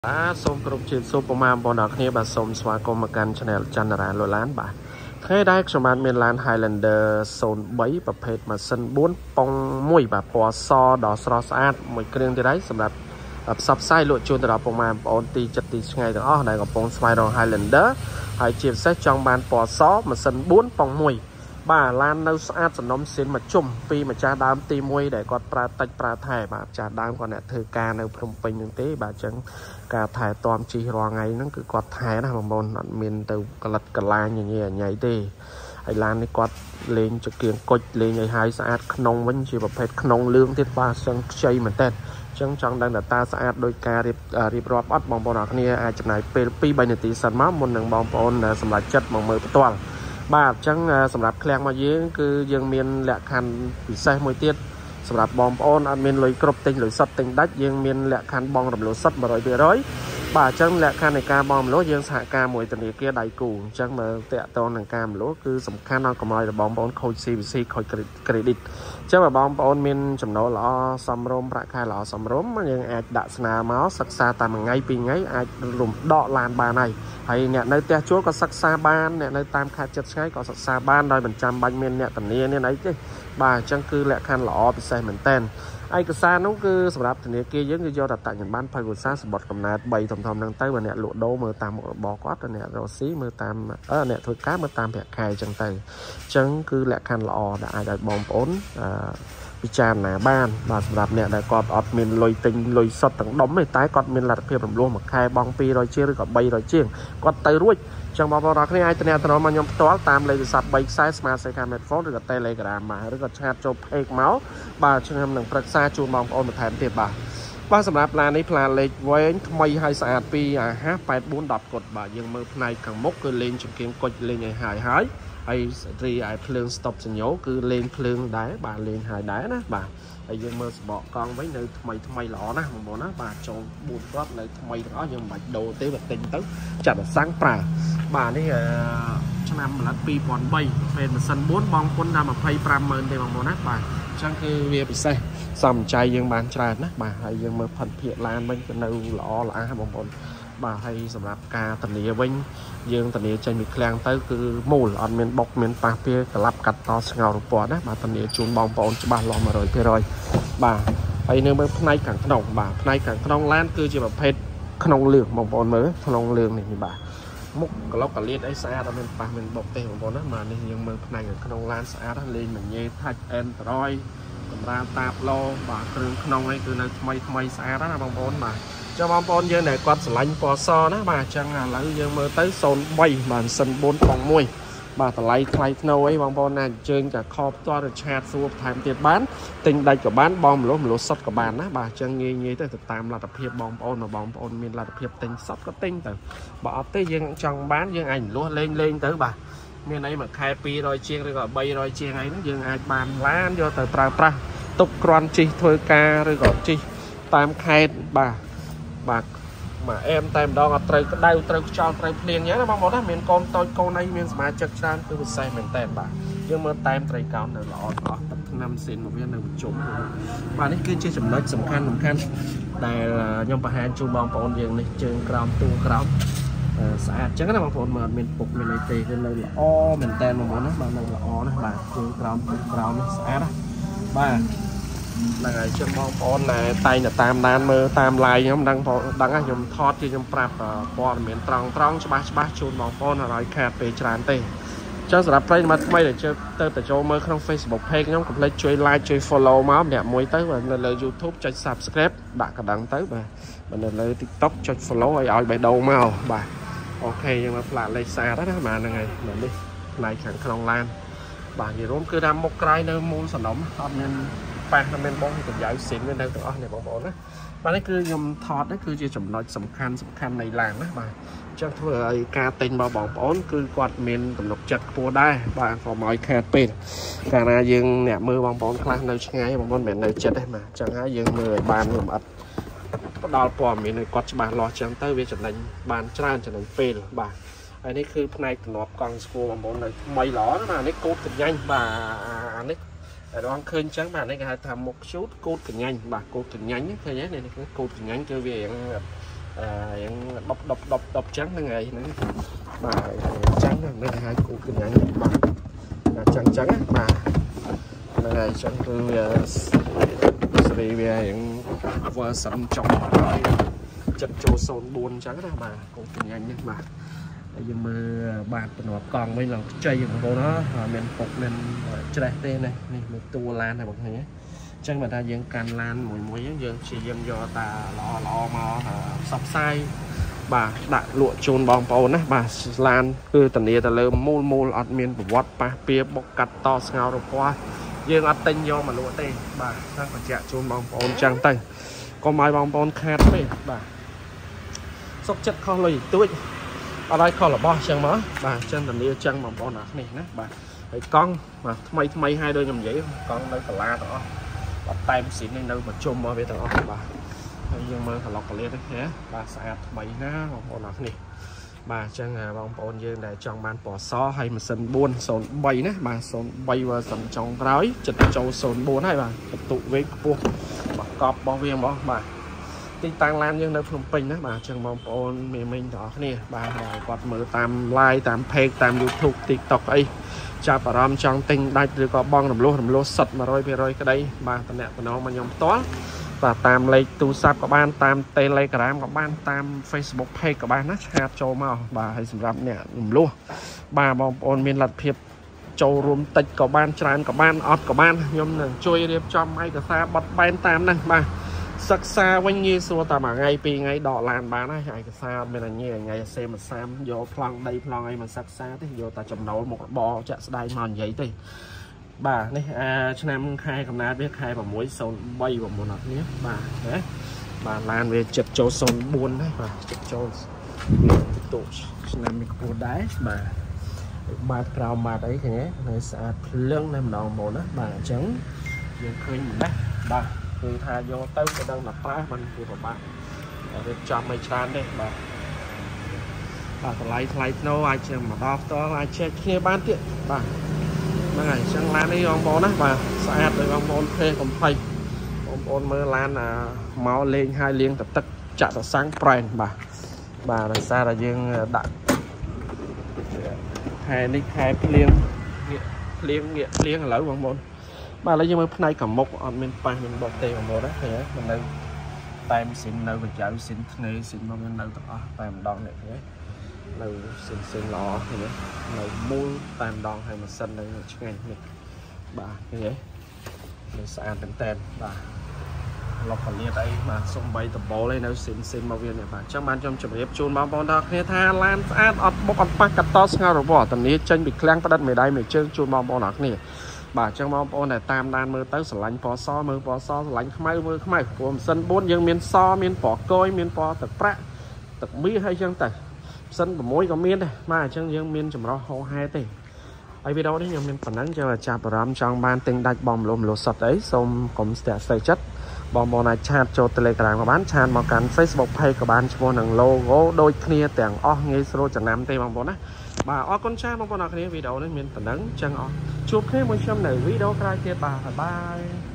សូមគោរពជាសូមប្រមាណបងប្អូនគ្នាបាទសូមស្វាគមន៍មកកាន់ Channel ចន្ទរាលឡានបាទថ្ងៃដែរខ្ញុំបានមានឡាន Highlander 03ប្រភេទម៉ាស៊ីន4ប៉ុង1បាទពណ៌សដ៏ស្រស់ស្អាតមួយគ្រឿងទៀតហើយសម្រាប់ផ្សព្វផ្សាយលក់ជូនទៅដល់បងប្អូនទីចិត្តទីឆ្ងាយទាំងអស់ដែលកំពុងស្វែងរក Highlander ហើយជាពិសេសចង់បានពណ៌សម៉ាស៊ីន4ប៉ុង1បាទឡាននៅស្អាតសំណុំស៊ីនមកជុំពីម្ចាស់ដើមទី1ដែលគាត់ប្រើតិចប្រើថែបាទម្ចាស់ដើមគាត់អ្នកធ្វើការនៅភ្នំពេញហ្នឹងទេបាទអញ្ចឹងការថែទាំជីរាល់ថ្ងៃហ្នឹងគឺគាត់ថែណាបងប្អូនអត់មានទៅកលិតកលាញញញញ៉ៃទេហើយឡាននេះគាត់លេងចង្គៀងគុជលេងឲ្យហើយស្អាតក្នុងវិញជាប្រភេទក្នុងលឿងទៀតបាទអញ្ចឹងខ្ចីមែនតើចឹងចង់ដឹងថាតើស្អាតដោយការរៀបរាប់អត់បងប្អូនអរគ្នាអាចចំណាយពេល 2-3 នាទីសិនមកមុននឹងបងប្អូនសម្រាប់ចិត្តមកមើលផ្ទាល់បាទអញ្ចឹងសម្រាប់ឃ្លាំងមកយើងគឺយើងមានលក្ខខណ្ឌពិសេសមួយទៀតសម្រាប់បងប្អូនអត់មានលុយគ្រប់ទិញលុយសុទ្ធទិញដាច់យើងមានលក្ខខណ្ឌបងរំលោះសុទ្ធ 100% បាទអញ្ចឹងលក្ខខណ្ឌនៃការបងរំលោះយើងសហការមួយធនាគារដៃគូអញ្ចឹងមើលតាក់ទងនឹងការរំលោះគឺសំខាន់ដល់កុំឲ្យបងប្អូនខូច CVC ខូច credit អញ្ចឹងបើបងប្អូនមានចំណូលល្អសមរម្យប្រាក់ខែល្អសមរម្យយើងអាចដាក់ស្នើមកសិក្សាតាមមួយថ្ងៃពីរថ្ងៃអាចរំដកឡានបានហើយអ្នកនៅផ្ទះជួលក៏សិក្សាបានអ្នកនៅតាមខេត្តជិតឆ្ងាយក៏សិក្សាបានដោយមិនចាំបាច់មានអ្នកធានានេះអីទេបាទអញ្ចឹងគឺលក្ខខណ្ឌល្អពិសេសមែនតើឯកសារនោះគឺសម្រាប់ធនាគារយើងគឺយកតតញ្ញប័ណ្ណភ័យវិសាសម្បត្តិកំណើត3ធំហ្នឹងទៅបើអ្នកលក់ដូរមើលតាមមុខរបរគាត់អ្នករស់ស៊ីមើលតាមអ្នកធ្វើការមើលតាមប្រាក់ខែអញ្ចឹងទៅអញ្ចឹងគឺលក្ខខណ្ឌល្អដែលអាចឲ្យបងប្អូនពិចារណាបានបាទសម្រាប់អ្នកដែលគាត់អត់មានលុយទិញលុយសុទ្ធទាំងដុំទេតែគាត់មានលទ្ធភាពរំលោះមួយខែបង់200ជាងឬក៏300ជាងគាត់ទៅរួចចឹងបងប្អូនអរគ្នាអាចតំណមកខ្ញុំផ្ទាល់តាមលេខទូរស័ព្ទ3ខ្សែ Smart Second Phone ឬក៏ Telegram មកឬក៏ឆាតចូល Page មកបាទខ្ញុំនឹងប្រឹក្សាជូនបងប្អូនបន្ថែមទៀតបាទសម្រាប់ឡាននេះផ្លាកលេខវែងថ្មីហើយស្អាតពីអាហា8410កុដបាទយើងមើលផ្នែកខាងមុខគឺលេងចង្គៀងគុជលេងឲ្យហើយរីឯភ្លើង stop សញ្ញោគឺលេងភ្លើងដែរបាទលេងហើយដែរណាបាទហើយយើងមើលសបកកង់វិញនៅថ្មីល្អណាស់បងប្អូនណាបាទចូល4គាត់នៅថ្មីទាំងអស់យើងមិនបាច់ដូរទេបើទិញទៅចាត់ឲ្យសាំងប្រើបាទនេះឆ្នាំផលិត2003ពេលម៉ាស៊ីន4បងពុនដល់250000ទេបងប្អូនណាបាទអញ្ចឹងគឺវាពិសេសសំចៃយើងបានច្រើនណាបាទហើយយើងមើលផិតភាគឡានវិញក៏នៅល្អល្អបងប្អូនបាទហើយសម្រាប់ការធានាវិញយើងធានាចេញពីឃ្លាំងទៅគឺមូលអត់មានបុកមានប៉ះពាល់ក្លាប់កាត់តស្ងោររូបពណ៌ណាបាទធានាជូនបងប្អូនច្បាស់លាស់ 100% បាទហើយនៅមើលផ្នែកខាងក្នុងបាទផ្នែកខាងក្នុងឡានគឺជាប្រភេទក្នុងលឿងបងប្អូនមើលក្នុងលឿងនេះបាទមុខក្លោកកលៀតអីស្អាតអត់មានប៉ះមានបុកទេបងប្អូនណាបាទនេះយើងមើលផ្នែកខាងក្នុងឡានស្អាតលេងមញ៉េ Touch Android សម្រាប់តាបឡូបាទគ្រឿងក្នុងនេះគឺនៅថ្មីស្អាតណាបងប្អូនបាទចាំបងប្អូនយើងដែលគាត់ស្រឡាញ់ពណ៌សណាបាទអញ្ចឹងឥឡូវយើងមើលទៅ03បាទសិន4ប៉ុង1បាទតម្លៃថ្លៃធ្នូអីបងប្អូនណាអញ្ជើញតែខផ្ទាល់ឬឆាតសួរបន្ថែមទៀតបានទិញដាច់ក៏បានបងមលោះសុទ្ធក៏បានណាបាទអញ្ចឹងងាយទៅតាមលទ្ធភាពបងប្អូនបងប្អូនមានលទ្ធភាពទិញសុទ្ធក៏ទិញទៅបើអត់ទេយើងចង់បានយើងអាចមលោះលេងទៅបាទមានអីមួយខែ200ជាងឬក៏300ជាងអីហ្នឹងយើងអាចបានឡានយកទៅប្រើប្រាស់ទុកគ្រាន់ជិះធ្វើការឬក៏ជិះតាមខេត្តបាទមកអែមតែម្ដងអត់ត្រូវក្តៅត្រូវខ្យល់ត្រូវភ្លៀងអញ្ចឹងណាបងប្អូនណាមានកូនតូចកូនអីមានសមាជិកច្រើនគឺពិសេសមែនតើបាទយើងមើលតែមត្រីកោណនៅល្អអស់ទឹកថ្នាំស៊ីនមកវានៅបញ្ចុំបាទនេះគឺជាចំណុចសំខាន់ដែលខ្ញុំបង្ហាញជូនបងប្អូនយើងនេះជើងក្រោមទូក្រោមស្អាតអញ្ចឹងណាបងប្អូនមើលអត់មានពុកមានអីទេគឺនៅល្អមែនតើបងប្អូនណាបាទនៅល្អណាស់បាទជើងក្រោមទូក្រោមនេះស្អាតណាបាទហ្នឹងហើយចឹងបងប្អូនតែងតែតាមដានមើលតាម live ខ្ញុំដឹងខ្ញុំថតជាខ្ញុំប្រាប់ព័ត៌មានត្រង់ច្បាស់ជូនបងប្អូនឲ្យខាតពេលច្រើនទេចឹងសម្រាប់ប្រិយមិត្តថ្មីដែលជើទៅចូលមើលក្នុង Facebook page ខ្ញុំកុំភ្លេចជួយ like ជួយ follow មកម្នាក់មួយទៅនៅលើ YouTube ចុច subscribe ដាក់កណ្ដឹងទៅបាទនៅលើ TikTok ចុច follow ឲ្យបេះដូងមកបាទអូខេយើងមកផ្លាកលេខសារណាបាទហ្នឹងហើយនេះផ្នែកខាងក្នុងឡានបាទនិយាយរួមគឺថាមុខក្រោយនៅមូលសំណុំអត់មានប៉ះមិនបងកញ្ចៅស៊ីននៅទាំងអស់នេះបងប្អូនណាបាទនេះគឺខ្ញុំថតនេះគឺជាចំណុចសំខាន់នៃឡានណាបាទអញ្ចឹងធ្វើឲ្យការទិញរបស់បងប្អូនគឺគាត់មានទំនុកចិត្តខ្ពស់ដែរបាទក៏មកឲ្យខាតពេលកាលណាយើងអ្នកមើលបងប្អូនខ្លះនៅឆ្ងាយបងប្អូនមិននៅចិត្តទេបាទអញ្ចឹងហើយយើងមើលឲ្យបានលម្អិតផ្ដល់ព័ត៌មានឲ្យគាត់ច្បាស់លាស់អញ្ចឹងទៅវាចំណេញបានច្រើនចំណេញពេលបាទហើយនេះគឺផ្នែកទំនាប់កង់ស្គួរបងប្អូននៅថ្មីល្អណាស់នេះកូតកញ្ញាញ់បាទអានេះរងឃើញចឹងបាទនេះគេហៅថាមុខឈូតកូតកញ្ញាញ់បាទកូតកញ្ញាញ់ឃើញទេនេះកូតកញ្ញាញ់គឺវា đọc trắng là ngày nữa mà trắng là hai cụ kinh ngạc mà trắng mà là ngày trắng từ sợi về hiện vừa sắm trong rồi chật trâu sồn buồn trắng đó mà cũng kinh ngạc nhất mà bây mà bạn nó còn bây giờ chơi của cô nó mình phục mình chơi tên này mình tua lan này một thế chẳng mà ta dân can lan mũi dân chỉ dân do ta lọ mà sắp sai bà đại lụa chôn bong bồn á bà lan cứ tận địa ta lơ môn ọt miên của vót pa pia bọc cắt to ngao rồi qua dương ọt tinh do mà lụa tê bà đang còn chạy chôn bong bồn trăng tay có mai bong bồn khát đấy bà sốc chất kho lì túi ở đây kho là bo chân mớ bà chân tận địa chân bong bồn này nè bà thấy con mà mấy hai đôi nhầm dễ con đây cả la đó tay xịn lên đâu mà chôm ở bên đó bà nhưng mà lọc lên đấy bà sạch bảy ná bọn nó này bà chẳng bóng bồn dương để trong ban bỏ xó hay mà sân buôn sồn bay nè bà sồn bay vào sân trong ráy chật châu sồn buôn hay bà tụ với buông bà cọp bao viên bỏ bà tinh tăng lan dương nơi Phnom Penh đó bà chẳng bóng bồn mình đó nè bà quạt mở tam like tam page tam YouTube TikTok ấy cha bà ram trong tinh đai từ có bong làm lô sật mà rồi cái đây bà tận nẹt của nó mà nhóm toán và tam lấy tu sáp của ban tam telegram của ban tam Facebook page của ban nó hạt châu màu bà hay sử dụng nè luôn bà bong ôn miền lật phiệp châu rùm tịch của ban tràn của ban ọt của ban nhóm là chui điệp cho may cả xa bật ban tam này bà sắc xa quanh như xua ta mà ngay pi ngay đỏ làn bán này hay cái xa bên là như ngày xem mà xem vô phong đây phong ấy mà sắc xa thì vô ta chồng nấu một bò chợ đây mòn giấy thì bà này cho nam khai cầm nát biết khai vào muối sồn bay vào một nọt nhé bà đấy bà lan về chật châu sồn buôn đấy bà chật châu tụ nam mình buôn đấy bà trào mà đấy thì nhé này sẽ lưng lên đầu một đó bà trắng nhưng khơi đấy bàคือทายโยเต้าจะดังหนักป้ามันคือผมบ้าเราจำไม่ชานได้บ่ไล่โน้ไอเชื่อมาดอกตัวไอเชื่อเคียบ้านเตี้ยบ่นั่นไงช่างร้านนี้องโบนะบ่สะอาดเลยองโบเพลผมไฟองโบเมื่อร้านเมาเลี้ยงให้เลี้ยงแต่ตักจัดsángแปลงบ่là sao là dương đặt hai nick haiเลี้ยงหรือองโบbà lấy cho mới nay cầm một mình pa mình bọc tiền bằng bộ đó thì mình đây tay mình xin nơi mình chạy xin này xin bao nhiêu nơi tay mình đòn này thế nơi xin lọ thì nơi mua tay mình đòn hay mà sân đây là ngày này bà như thế mình sẽ ăn tên bà lọc còn như đây mà xong bay tập bộ lên nếu xin bao nhiêu này bà trong ban trong chụp hiệp chun bao bao đó nghe tha lan ăn bọc con pa cắt to ngao rồi bỏ tầmนี้chân bị clang bắt đất mày đây mày chơi chun bao bao đó này bà trong mong ôn này tam đan mưa tới sờ lạnh pò so lạnh mưa khmai gồm sân bốn dương miền so miền pò côi miền pò tật prạ tật mỹ hay chân tật sân của mối có miền này mà chân dương miền chấm ro hồ hai tỷ ai video đấy nhưng miền phản ánh cho là chạp ram trong ban tinh đạch bom lồm lột sập đấy xong cũng sẽ xây chất bom này chat cho telegram của bán chat mà cắn Facebook page của bán cho năng logo đôi kia tiền nghe số chẳng nằm tây bằng bốn á bà con trai mong con nào video này miền phản ánh chân chụp thêm một trăm này video khai kia bà bye